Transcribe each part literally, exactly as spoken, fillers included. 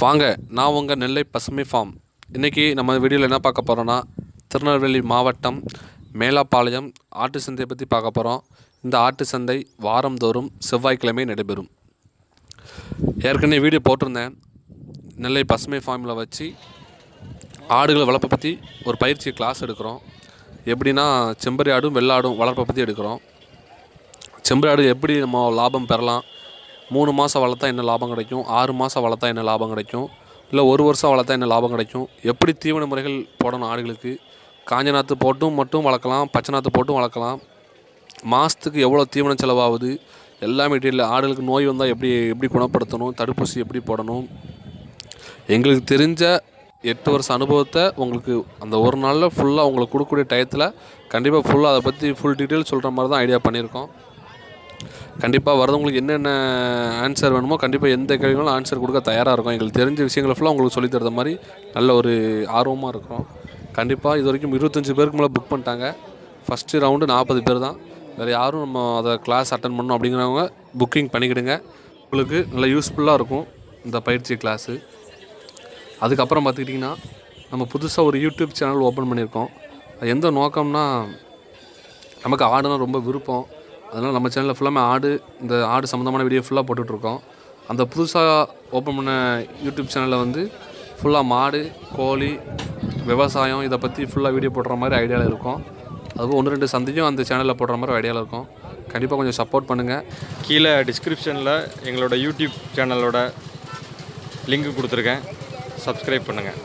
வாங்க, நான் உங்கள் நெல்லை பசுமை ஃபார்ம். இன்றைக்கி நம்ம வீடியோவில் என்ன பார்க்க போகிறோன்னா, திருநெல்வேலி மாவட்டம் மேலாப்பாளையம் ஆட்டு சந்தையை பற்றி பார்க்க போகிறோம். இந்த ஆட்டு சந்தை வாரந்தோறும் செவ்வாய்க்கிழமை நடைபெறும். ஏற்கனவே வீடியோ போட்டிருந்தேன். நெல்லை பசுமை ஃபார்மில் வச்சு ஆடுகளை வளர்ப்பை பற்றி ஒரு பயிற்சி கிளாஸ் எடுக்கிறோம். எப்படின்னா, செம்பரி ஆடும் வெள்ளாடும் வளர்ப்பை பற்றி எடுக்கிறோம். செம்பரி ஆடு எப்படி நம்ம லாபம் பெறலாம், மூணு மாதம் வளர்த்தா என்ன லாபம் கிடைக்கும், ஆறு மாதம் வளர்த்தா என்ன லாபம் கிடைக்கும், இல்லை ஒரு வருஷம் வளர்த்தா என்ன லாபம் கிடைக்கும், எப்படி தீவன முறைகள் போடணும் ஆடுகளுக்கு, காஞ்ச நாற்று போட்டும் மட்டும் வளர்க்கலாம், பச்சை நாற்று போட்டும் வளர்க்கலாம், மாதத்துக்கு எவ்வளோ தீவனம் செலவாகுது, எல்லா மெட்டீரியல், ஆடுகளுக்கு நோய் வந்தால் எப்படி எப்படி குணப்படுத்தணும், தடுப்பூசி எப்படி போடணும், எங்களுக்கு தெரிஞ்ச எட்டு வருஷம் அனுபவத்தை உங்களுக்கு அந்த ஒரு நாளில் ஃபுல்லாக உங்களுக்கு கொடுக்கக்கூடிய டயத்தில் கண்டிப்பாக ஃபுல்லாக அதை பற்றி ஃபுல் டீட்டெயில் சொல்கிற மாதிரி தான் ஐடியா பண்ணியிருக்கோம். கண்டிப்பாக வரவங்களுக்கு என்னென்ன ஆன்சர் வேணுமோ கண்டிப்பாக எந்த கேள்விகளும் ஆன்சர் கொடுக்க தயாராக இருக்கும். எங்களுக்கு தெரிஞ்ச விஷயங்களை ஃபுல்லாக உங்களுக்கு சொல்லித் தர மாதிரி நல்ல ஒரு ஆர்வமாக இருக்கிறோம். கண்டிப்பாக இது வரைக்கும் இருபத்தஞ்சி பேருக்கு மேலே புக் பண்ணிட்டாங்க. ஃபஸ்ட்டு ரவுண்டு நாற்பது பேர் தான். வேறு யாரும் நம்ம அதை கிளாஸ் அட்டன் பண்ணணும் அப்படிங்கிறவங்க புக்கிங் பண்ணிக்கிடுங்க. உங்களுக்கு நல்லா யூஸ்ஃபுல்லாக இருக்கும் இந்த பயிற்சி கிளாஸு. அதுக்கப்புறம் பார்த்துக்கிட்டிங்கன்னா, நம்ம புதுசாக ஒரு யூடியூப் சேனல் ஓப்பன் பண்ணியிருக்கோம். அது எந்த நோக்கம்னா, நமக்கு ஆடுனா ரொம்ப விருப்பம். அதனால் நம்ம சேனலில் ஃபுல்லாமே ஆடு, இந்த ஆடு சம்மந்தமான வீடியோ ஃபுல்லாக போட்டுட்ருக்கோம். அந்த புதுசாக ஓப்பன் பண்ண யூடியூப் சேனலில் வந்து ஃபுல்லாக மாடு, கோழி, விவசாயம் இதை பற்றி ஃபுல்லாக வீடியோ போடுற மாதிரி ஐடியாவில் இருக்கும். அதுவும் ஒன்று ரெண்டு சந்தையும் அந்த சேனலில் போடுற மாதிரி ஐடியாவில் இருக்கும். கண்டிப்பாக கொஞ்சம் சப்போர்ட் பண்ணுங்கள். கீழே டிஸ்கிரிப்ஷனில் எங்களோட யூடியூப் சேனலோட லிங்க் கொடுத்துருக்கேன், சப்ஸ்கிரைப் பண்ணுங்கள்.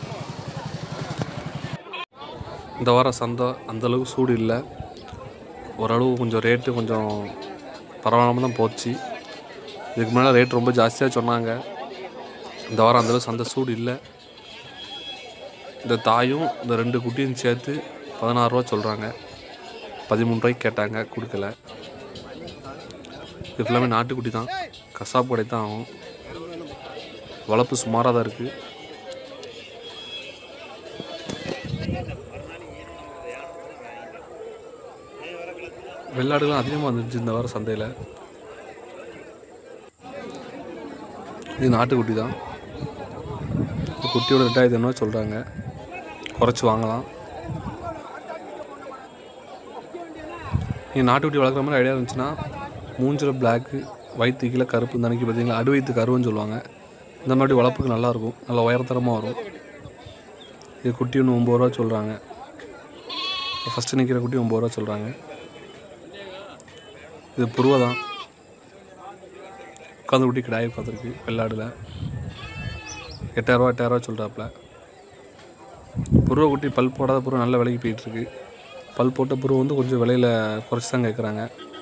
இந்த வாரம் சந்தை அந்தளவுக்கு சூடு இல்லை. ஓரளவு கொஞ்சம் ரேட்டு கொஞ்சம் பரவாயில்லாமல் தான் போச்சு. இதுக்கு முன்னாடி ரேட் ரொம்ப ஜாஸ்தியாக சொன்னாங்க. இந்த வாரம் அந்தளவுக்கு சந்தை சூடு இல்லை. இந்த தாயும் இந்த ரெண்டு குட்டியும் சேர்த்து பதினாறுரூவா சொல்கிறாங்க. பதிமூணு ரூபாய்க்கு கேட்டாங்க, கொடுக்கல. இது ஃபுல்லாமே நாட்டுக்குட்டி தான், கசாப்பு கடை தான் ஆகும். வளர்ப்பு சுமாராக தான் இருக்குது. வெள்ளாடுலாம் அதிகமாக வந்துருச்சு இந்த வாரம் சந்தையில். இது நாட்டுக்குட்டி தான். குட்டியோட ரெண்டாயிரத்தி ஐநூறுவா சொல்கிறாங்க, குறைச்சி வாங்கலாம். நீங்கள் நாட்டுக்குட்டி வளர்க்குற மாதிரி ஐடியா இருந்துச்சுன்னா, மூஞ்சில் பிளாக்கு, வயிற்று கீழே கருப்பு, இந்த அன்றைக்கி பார்த்தீங்களா அடு வயிற்று கருவுன்னு சொல்லுவாங்க. இந்த மாதிரி வளர்ப்புக்கு நல்லாயிருக்கும், நல்லா உயரத்தரமாக வரும். இது குட்டி ஒன்று ஒம்பது ரூபா சொல்கிறாங்க. ஃபஸ்ட்டு நிற்கிற குட்டி ஒம்பது ரூபா சொல்கிறாங்க. இது புருவை தான், உட்காந்து குட்டி கிடாயை பார்த்துருக்கு வெள்ளாடில். எட்டாயிரரூவா எட்டாயிரரூவா சொல்கிறாப்புல. புருவை குட்டி பல் போடாத புருவை நல்ல விலைக்கு போயிட்டுருக்கு. பல் போட்ட புருவை வந்து கொஞ்சம் விலையில் குறைச்சி தான் கேட்குறாங்க.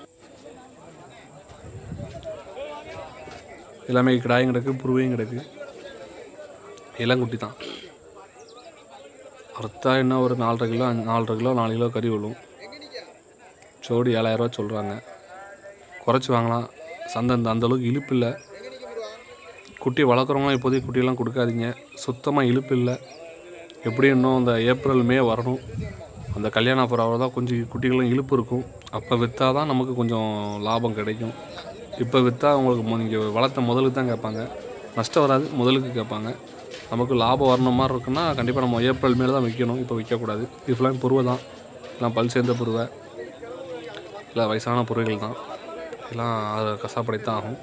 எல்லாமே கிடாயும் கிடக்கு, புருவையும் கிடக்கு. இளங்குட்டி தான். அறுத்தா என்ன ஒரு நாலரை கிலோ நாலரை கிலோ நாலு கிலோ கறி விழும். ஜோடி ஏழாயிரரூவா சொல்கிறாங்க, குறைச்சி வாங்கலாம். சந்தை அந்த அந்தளவுக்கு இழுப்பு இல்லை. குட்டி வளர்க்குறவங்களாம் இப்போதைக்கு குட்டியெல்லாம் கொடுக்காதீங்க, சுத்தமாக இழுப்பு இல்லை. எப்படியும் இன்னும் அந்த ஏப்ரல் மே வரணும், அந்த கல்யாண ஆஃபர் தான் கொஞ்சம் குட்டிகளும் இழுப்பு இருக்கும். அப்போ விற்றா தான் நமக்கு கொஞ்சம் லாபம் கிடைக்கும். இப்போ விற்றா உங்களுக்கு நீங்கள் வளர்த்த முதலுக்கு தான் கேட்பாங்க, நஷ்டம் வராது, முதலுக்கு கேட்பாங்க. நமக்கு லாபம் வரணும் மாதிரி இருக்குன்னா கண்டிப்பாக நம்ம ஏப்ரல் மேலே தான் விற்கணும், இப்போ விற்கக்கூடாது. இது ஃபுல்லாக புருவை தான், எல்லாம் பல் சேர்ந்த புருவை, இல்லை வயசான புருவைகள் தான். எல்லாம் அது கசாப்படை தான் ஆகும்.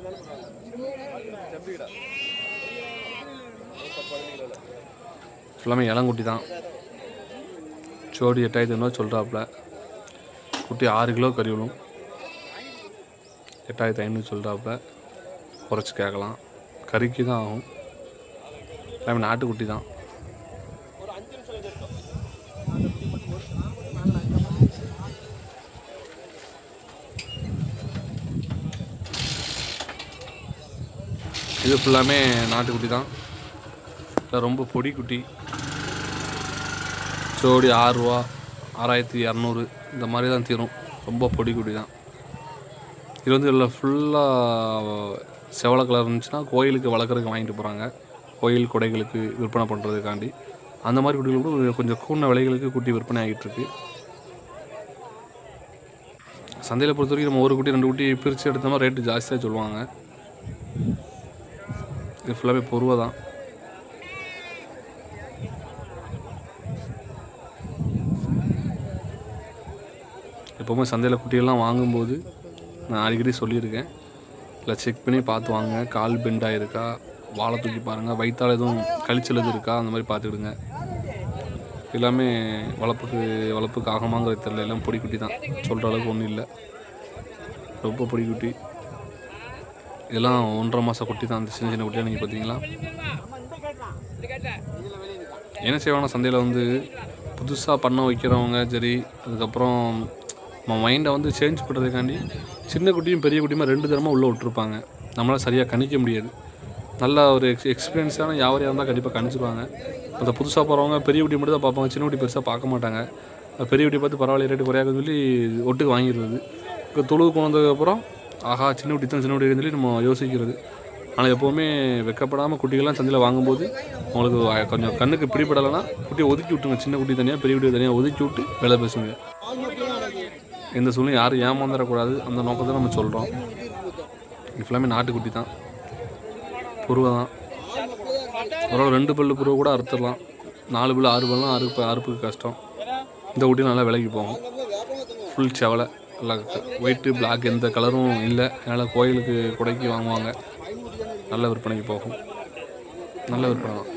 ஃபுல்லாமே இளங்குட்டி தான். ஜோடி எட்டாயிரத்தி ஐநூறுவா சொல்கிறாப்புல. குட்டி ஆறு கிலோ கறி விழும். எட்டாயிரத்தி ஐநூறு சொல்கிறாப்புல, குறைச்சி கேட்கலாம். கறிக்கு தான் ஆகும். எல்லாமே நாட்டுக்குட்டி தான். இது ஃபுல்லாமே நாட்டுக்குட்டி தான். இல்லை ரொம்ப பொடி குட்டி. ஜோடி ஆறுரூவா ஆறாயிரத்தி இரநூறு இந்த மாதிரி தான் தீரும். ரொம்ப பொடி குட்டி தான். இது வந்து இதில் ஃபுல்லாக செவலை கலர் இருந்துச்சுன்னா கோயிலுக்கு வளர்க்குறதுக்கு வாங்கிட்டு போகிறாங்க, கோயில் கொடைகளுக்கு விற்பனை பண்ணுறதுக்காண்டி. அந்த மாதிரி குட்டிகள் கூட கொஞ்சம் கூடின விலைகளுக்கு குட்டி விற்பனை ஆகிட்டுருக்கு. சந்தையில் பொறுத்த வரைக்கும் நம்ம ஒரு குட்டி ரெண்டு குட்டி பிரித்து எடுத்தோம்னா ரேட்டு ஜாஸ்தியாக சொல்லுவாங்க. இது ஃபுல்லாகவே பொருவை தான். எப்போவுமே சந்தையில் குட்டியெல்லாம் வாங்கும்போது நான் அடிக்கடி சொல்லியிருக்கேன், இல்லை செக் பண்ணி பார்த்து வாங்க. கால் பெண்ட் ஆகிருக்கா, வாழை தூக்கி பாருங்கள், வயிற்றால் எதுவும் கழிச்சல் எதுவும் இருக்கா, அந்த மாதிரி பார்த்துக்கிடுங்க. எல்லாமே வளர்ப்புக்கு வளர்ப்புக்கு ஆகமாங்கிறது தெரியல, எல்லாம் பொடி குட்டி தான், சொல்கிற அளவுக்கு ஒன்றும் இல்லை. ரொம்ப பொடி குட்டி இதெல்லாம் ஒன்றரை மாதம் குட்டி தான். அந்த சின்ன சின்ன குட்டியாக நீங்கள் பார்த்தீங்களா. என்ன செய்வாங்கன்னா சந்தையில் வந்து புதுசாக பண்ண வைக்கிறவங்க சரி, அதுக்கப்புறம் நம்ம மைண்டை வந்து சேஞ்ச் பண்ணுறதுக்காண்டி சின்ன குட்டியும் பெரிய குட்டியுமா ரெண்டு தரமாக உள்ளே விட்டுருப்பாங்க. நம்மளால் சரியாக கணிக்க முடியாது. நல்லா ஒரு எக்ஸ் எக்ஸ்பீரியன்ஸான யாவரையாக இருந்தால் கண்டிப்பாக கணிச்சிருவாங்க. இப்போ புதுசாக போகிறவங்க பெரிய குட்டி மட்டும் தான் பார்ப்பாங்க, சின்ன குட்டி பெருசாக பார்க்க மாட்டாங்க. பெரிய குட்டி பார்த்து பரவாயில்ல ரேட்டு குறையாதுன்னு சொல்லி ஒட்டுக்கு வாங்கிடுறது. இப்போ தொழுவு கொண்டு வந்ததுக்கப்புறம் ஆஹா சின்ன குட்டி தான் சின்ன குட்டி சொல்லி நம்ம யோசிக்கிறது. ஆனால் எப்போவுமே வெக்கப்படாமல் குட்டிகள்லாம் சந்தையில் வாங்கும்போது உங்களுக்கு கொஞ்சம் கண்ணுக்கு பிடிபடலைன்னா குட்டியை ஒதுக்கி விட்டுங்க. சின்ன குட்டி தனியாக பெரிய குட்டி தனியாக ஒதுக்கி விட்டு விலை பேசுங்க. எந்த சூழ்நிலையும் யாரும் ஏமாந்துடக்கூடாது, அந்த நோக்கத்தை நம்ம சொல்கிறோம். இது ஃபுல்லாமே நாட்டுக்குட்டி தான், புருவை தான். ஒரு ரெண்டு பல்லு புருவை கூட அறுத்துடலாம். நாலு பல்லு ஆறு பல்லாம் அறுப்பு அறுப்புக்கு கஷ்டம். இந்த குட்டியும் நல்லா விலைக்கு போகும். ஃபுல் செவலை, நல்லா ஒயிட்டு பிளாக் எந்த கலரும் இல்லை. அதனால் கோயிலுக்கு குடைக்கு வாங்குவாங்க. நல்ல விற்பனைக்கு போகும். நல்ல விற்பனை தான்.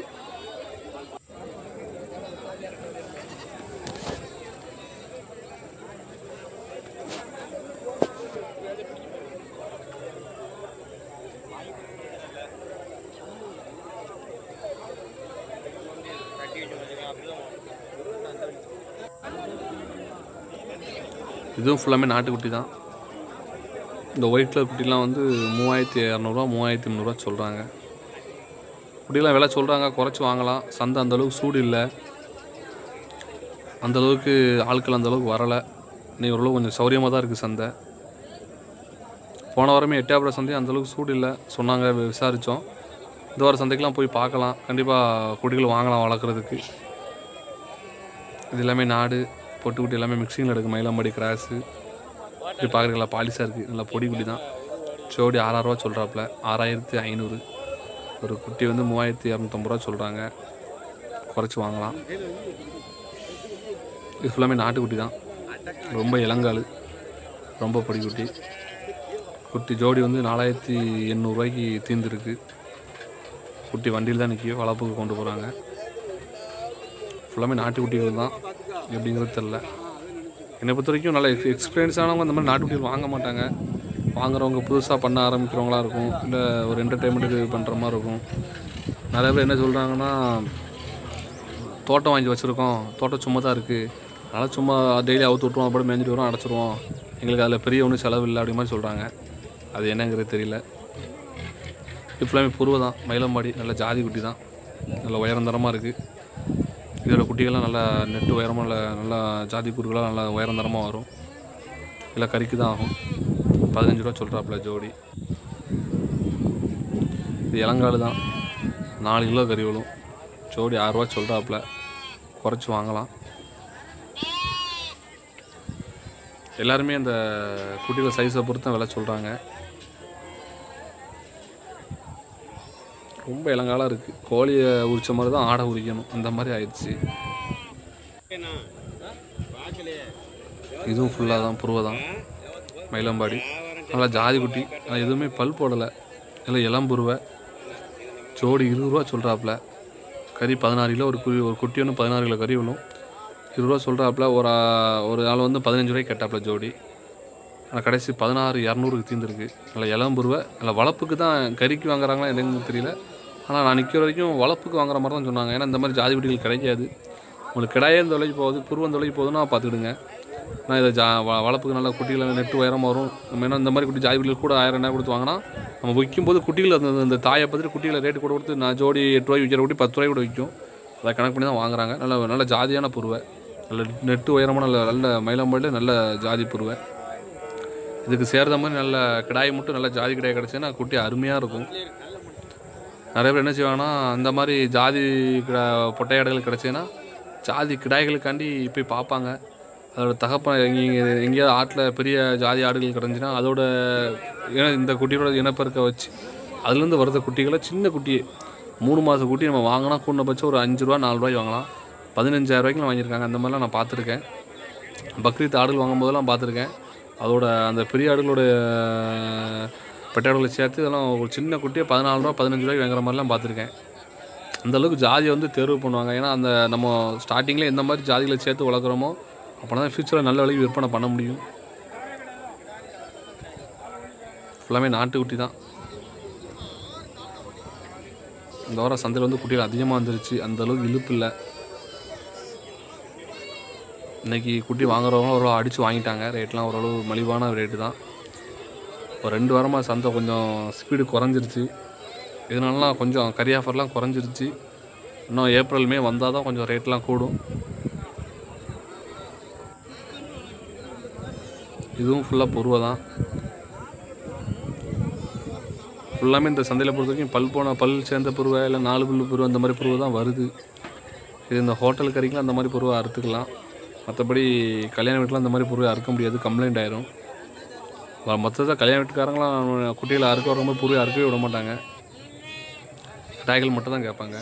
இதுவும் ஃபுல்லாமே நாட்டுக்குட்டி தான். இந்த ஒயிட் கலர் குட்டிலாம் வந்து மூவாயிரத்தி இரநூறுவா மூவாயிரத்தி முந்நூறுரூவா சொல்கிறாங்க. குட்டிலாம் விலை சொல்கிறாங்க, குறைச்சி வாங்கலாம். சந்தை அந்தளவுக்கு சூடு இல்லை, அந்தளவுக்கு ஆட்கள் அந்தளவுக்கு வரலை. இன்னைக்கு ஓரளவு கொஞ்சம் சௌரியமாக தான் இருக்குது சந்தை. போன வாரமே எட்டாபுரம் சந்தையும் அந்தளவுக்கு சூடு இல்லை சொன்னாங்க, விசாரித்தோம். இந்த வார சந்தைக்கெலாம் போய் பார்க்கலாம். கண்டிப்பாக குட்டிகள் வாங்கலாம் வளர்க்குறதுக்கு. இது எல்லாமே நாடு பொட்டுக்குட்டி எல்லாமே மிக்சிங்கில் இருக்குது. மயிலாம்பாடி கிராஸு இப்படி பார்க்குறீங்களா, பாலிசாக இருக்குது. நல்லா பொடி குட்டி தான். ஜோடி ஆறாயிரரூவா சொல்கிறாப்புல, ஆறாயிரத்தி ஐநூறு. ஒரு குட்டி வந்து மூவாயிரத்தி இரநூத்தம்பது ரூபா சொல்கிறாங்க, குறைச்சி வாங்கலாம். இது ஃபுல்லாமே நாட்டுக்குட்டி தான், ரொம்ப இளங்கால், ரொம்ப பொடி குட்டி. குட்டி ஜோடி வந்து நாலாயிரத்தி எண்ணூறுரூவாய்க்கு தீர்ந்துருக்கு. குட்டி வண்டியில் தான் நிற்கி வளர்ப்புக்கு கொண்டு போகிறாங்க. ஃபுல்லாமே நாட்டுக்குட்டிகள் தான், எப்படிங்கிறது தெரில. என்னை பொறுத்த வரைக்கும் நல்ல எக்ஸ் எக்ஸ்பீரியன்ஸானவங்க அந்த மாதிரி நாட்டுக்குட்டிகள் வாங்க மாட்டாங்க. வாங்குறவங்க புதுசாக பண்ண ஆரம்பிக்கிறவங்களா இருக்கும், இல்லை ஒரு என்டர்டெயின்மெண்ட்டுக்கு பண்ணுற மாதிரி இருக்கும். நிறைய பேர் என்ன சொல்கிறாங்கன்னா, தோட்டம் வாங்கி வச்சுருக்கோம், தோட்டம் சும்மா தான் இருக்குது, அதனால் சும்மா டெய்லி அவுத்து விட்ருவோம், அப்படி மேய்ஞ்சிட்டு வரோம், அடைச்சிருவோம், எங்களுக்கு அதில் பெரிய ஒன்றும் செலவு இல்லை அப்படி மாதிரி சொல்கிறாங்க. அது என்னங்கிறது தெரியல. இப்போலாமே புருவை தான், மயிலம்பாடி, நல்ல ஜாதி குட்டி தான், நல்ல உயரந்தரமாக இருக்குது. இதோட குட்டிகள்லாம் நல்லா நெட்டு உயரமாக நல்ல நல்லா ஜாதி கூறுகளாக நல்லா உயரந்தரமாக வரும். இல்லை கறிக்கு தான் ஆகும். பதினஞ்சு ரூபா சொல்கிறாப்புல ஜோடி. இது இளங்கால் தான், நாலு கிலோ கறி விழும். ஜோடி ஆறுரூவா சொல்கிறாப்புல, குறைச்சி வாங்கலாம். எல்லாருமே அந்த குட்டிகள் சைஸை பொறுத்து தான் விலை சொல்கிறாங்க. ரொம்ப இளங்காலாக இருக்குது. கோழியை உரித்த மாதிரி தான் ஆடை உரிக்கணும், அந்த மாதிரி ஆயிடுச்சு. இதுவும் ஃபுல்லாக தான் புருவை தான், மயிலம்பாடி, நல்லா ஜாதி குட்டி. ஆனால் எதுவுமே பல் போடலை, இல்லை இளம்புருவை. ஜோடி இருபது ரூபா சொல்கிறாப்புல. கறி பதினாறு கிலோ, ஒரு குடி ஒரு குட்டி ஒன்று பதினாறு கிலோ கறி விழும். இருபது ரூபா சொல்கிறாப்புல. ஒரு ஒரு ஆள் வந்து பதினஞ்சு ரூபாய்க்கு கேட்டாப்புல ஜோடி. ஆனால் கடைசி பதினாறு இரநூறுக்கு தீர்ந்துருக்கு. நல்லா இளம்புருவை, நல்லா வளர்ப்புக்கு தான். கறிக்கு வாங்குறாங்களா என்னன்னு தெரியல. ஆனால் நான் நிற்கிற வரைக்கும் வளர்ப்புக்கு வாங்குற மாதிரி தான் சொன்னாங்க. ஏன்னா இந்த மாதிரி ஜாதி குட்டிகள் கிடைக்காது. உங்களுக்கு கிடாயே இந்த விலைக்கு போகுது, புருவம் விலைக்கு போகுதுன்னா பார்த்துக்கிடுங்க. ஆனால் இதை ஜா வளர்ப்புக்கு நல்லா குட்டிகளை நெட்டு உயரமாக வரும். நம்ம ஏன்னா இந்த மாதிரி குட்டி ஜாதி குட்டிகள் கூட ஆயிரம் என்ன கொடுத்து வாங்கினா நம்ம விற்கும்போது குட்டிகள் அந்த இந்த தாயை பார்த்துட்டு குட்டிகளை ரேட்டு கூட கொடுத்து நான் ஜோடி எட்டு ரூபாய்க்கு விற்கிற குட்டி பத்து ரூபாய் கூட விற்கும். அதை கணக்கு பண்ணி தான் வாங்குறாங்க. நல்ல நல்ல ஜாதியான புருவை, நல்ல நெட்டு உயரமான நல்ல நல்ல மயிலம்பாடியில் நல்ல ஜாதி புருவை. இதுக்கு சேர்ந்த மாதிரி நல்ல கிடாய் மட்டும் நல்ல ஜாதி கிடாய் கிடச்சுன்னா குட்டி அருமையாக இருக்கும். நிறைய பேர் என்ன செய்வாங்கன்னா, அந்த மாதிரி ஜாதி கிடா பொட்டையாடுகள் கிடச்சின்னா ஜாதி கிடாய்களுக்காண்டி போய் பார்ப்பாங்க. அதோட தகப்பன் எங்கே எங்கேயாவது ஆட்டில் பெரிய ஜாதி ஆடுகள் கிடந்துச்சுன்னா அதோட ஏன்னா இந்த குட்டியோட இனப்பெருக்க வச்சு அதுலேருந்து வரத குட்டிகளை சின்ன குட்டியே மூணு மாத குட்டி நம்ம வாங்கினா கூடப்பட்சம் ஒரு அஞ்சு ரூபா நாலு ரூபாய்க்கு வாங்கலாம். பதினஞ்சாயிரம் ரூபாய்க்கு வாங்கியிருக்காங்க. அந்த மாதிரிலாம் நான் பார்த்துருக்கேன். பக்ரீத் ஆடுகள் வாங்கும்போதெல்லாம் பார்த்துருக்கேன். அதோட அந்த பெரிய ஆடுகளோட பெட்டாடுகளை சேர்த்து இதெல்லாம் ஒரு சின்ன குட்டியை பதினாலு ரூபா பதினஞ்சு ரூபாய்க்கு வாங்குற மாதிரிலாம் பார்த்துருக்கேன். அந்தளவுக்கு ஜாதியை வந்து தேர்வு பண்ணுவாங்க. ஏன்னா அந்த நம்ம ஸ்டார்டிங்கில் எந்த மாதிரி ஜாதிகளை சேர்த்து வளர்க்குறோமோ அப்போனா தான் ஃப்யூச்சரில் நல்ல விலைக்கு விற்பனை பண்ண முடியும். ஃபுல்லாமே நாட்டுக்குட்டி தான். இந்த வாரம் சந்தையில் வந்து குட்டிகள் அதிகமாக வந்துருச்சு. அந்தளவுக்கு இழுப்பு இல்லை. இன்றைக்கி குட்டி வாங்குறவங்க ஓரளவு அடித்து வாங்கிட்டாங்க. ரேட்லாம் ஓரளவு மலிவான ரேட்டு தான். ஒரு ரெண்டு வாரமாக சந்தை கொஞ்சம் ஸ்பீடு குறைஞ்சிருச்சு. இதனாலலாம் கொஞ்சம் கறி ஆஃபர்லாம் குறைஞ்சிருச்சு. இன்னும் ஏப்ரல் மே வந்தால் தான் கொஞ்சம் ரேட்லாம் கூடும். இதுவும் ஃபுல்லாக பொருவை தான். ஃபுல்லாமே இந்த சந்தையில் பொறுத்த வரைக்கும் பல் போன பல் சேர்ந்த பொருவை இல்லை நாலு புல்லு பொருவை அந்த மாதிரி பொருவை தான் வருது. இது இந்த ஹோட்டல் கறிக்கெலாம் அந்த மாதிரி பொருவை அறுத்துக்கலாம். மற்றபடி கல்யாண வீட்டில் அந்த மாதிரி பொருவை அறுக்க முடியாது, கம்ப்ளைண்ட் ஆயிரும். மொத்தத்தை கல்யாண வீட்டுக்காரங்களாம் குட்டிகளை அறுக்க வரும்போது பொருவை அறுக்கவே விட மாட்டாங்க. டாய்கள் மட்டும் தான் கேட்பாங்க.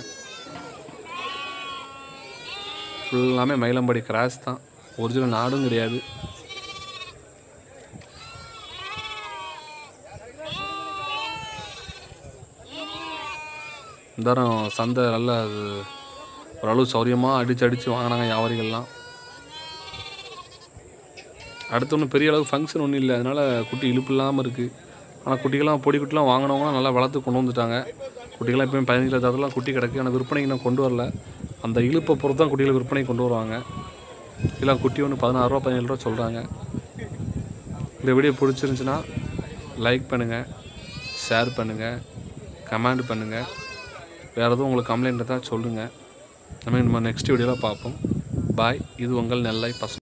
ஃபுல்லாமே மயிலம்பாடி கிராஸ் தான், ஒரிஜினல் நாடும் கிடையாது. இந்த வாரம் சந்தை நல்லா ஓரளவு சௌரியமாக அடித்து அடித்து வாங்கினாங்க வியாபாரிகள்லாம். அடுத்து ஒன்றும் பெரிய அளவு ஃபங்க்ஷன் ஒன்றும் இல்லை, அதனால் குட்டி இழுப்பு இல்லாமல் இருக்குது. ஆனால் குட்டிகள்லாம் பொடி குட்டிலாம் வாங்கினவங்களாம் நல்லா வளர்த்து கொண்டு வந்துட்டாங்க. குட்டிகள்லாம் எப்போயும் பதினஞ்சு கிலோ தரலாம் குட்டி கிடக்கு. ஆனால் விற்பனைக்கு நான் கொண்டு வரல. அந்த இழுப்பை பொறுத்து தான் குட்டிகளை விற்பனைக்கு கொண்டு வருவாங்க. இல்லை குட்டி ஒன்று பதினாறுரூவா பதினேழு ரூபா சொல்கிறாங்க. இந்த வீடியோ பிடிச்சிருந்துச்சின்னா லைக் பண்ணுங்கள், ஷேர் பண்ணுங்கள், கமெண்ட் பண்ணுங்கள். வேறு எதுவும் உங்களுக்கு கம்ப்ளைண்ட் தான் சொல்லுங்கள். நம்ம நம்ம நெக்ஸ்ட் வீடியோவில் பார்ப்போம். பாய். இது உங்கள் நெல்லை பசுமை.